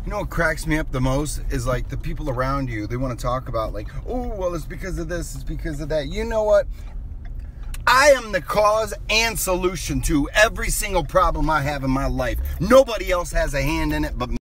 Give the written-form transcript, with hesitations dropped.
You know what cracks me up the most is like the people around you, they want to talk about like, oh, well, it's because of this, it's because of that. You know what? I am the cause and solution to every single problem I have in my life. Nobody else has a hand in it but me.